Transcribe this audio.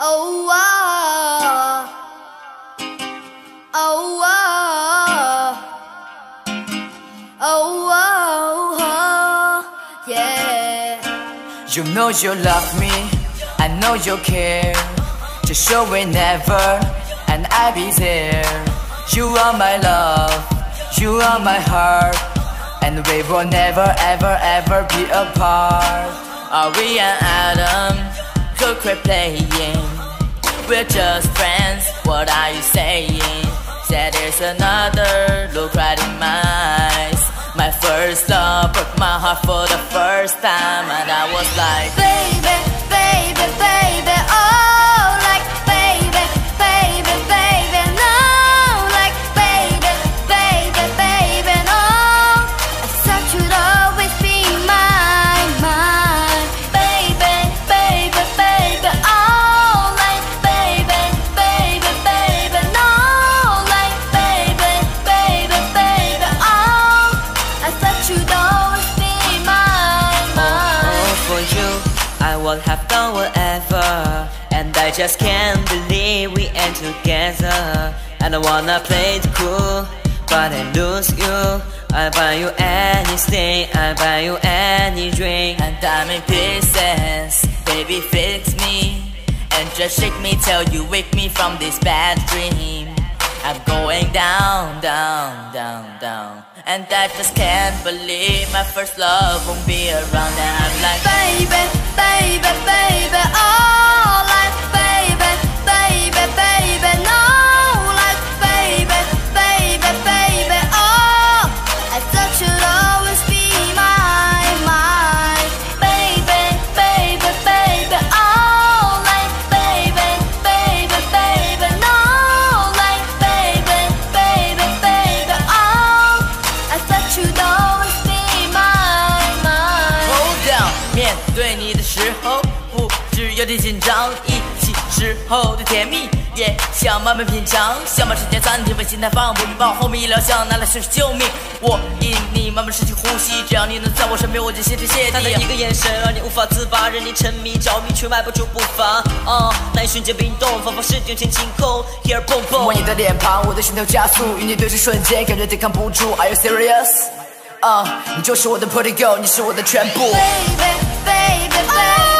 Oh, oh, oh, oh, oh, oh, yeah. You know you love me, I know you care. Just show it never, and I'll be there. You are my love, you are my heart, and we will never ever ever be apart. Are we an Adam? Who quit playing? We're just friends, what are you saying? Said there's another, look right in my eyes. My first love broke my heart for the first time, and I was like, baby, baby, baby, oh, like baby, baby, baby, no, like baby, baby, baby, no. I thought you'd always be mine, mine. Baby, baby, baby, oh, like baby, baby, baby, no, like baby, baby, baby, oh. I thought you'd always be mine, mine. Oh, for you, I would have done whatever, and I just can't believe we end together. I don't wanna play it cool, but I lose you. I buy you anything, I buy you any drink, and I'm in pieces, baby fix me, and just shake me till you wake me from this bad dream. I'm going down, down, down, down, and I just can't believe my first love won't be around. And I'm like, baby, baby, baby, oh, like baby, baby, baby, no, like baby, baby, baby, oh. I thought you'd always be mine, mine. Baby, baby, baby, oh, like baby, baby, baby, no, like baby, baby, baby, oh. I thought you'd always be mine, mine. Hold down， 面对你的时候，不只有点紧张，一起时候的甜蜜也想慢慢品尝，想把时间暂停，把心态放不，你把我后面医疗箱拿来随时救命。我因你慢慢失去呼吸，只要你能在我身边，我就谢天谢地。 他的一个眼神让你无法自拔，任你沉迷着迷，却迈不出步伐。那一瞬间冰冻，仿佛是定前晴空，一而蹦蹦。 摸你的脸庞，我的心跳加速，与你对视瞬间，感觉抵抗不住。Are you serious？你就是我的 pretty girl， 你是我的全部。 Baby, baby, baby.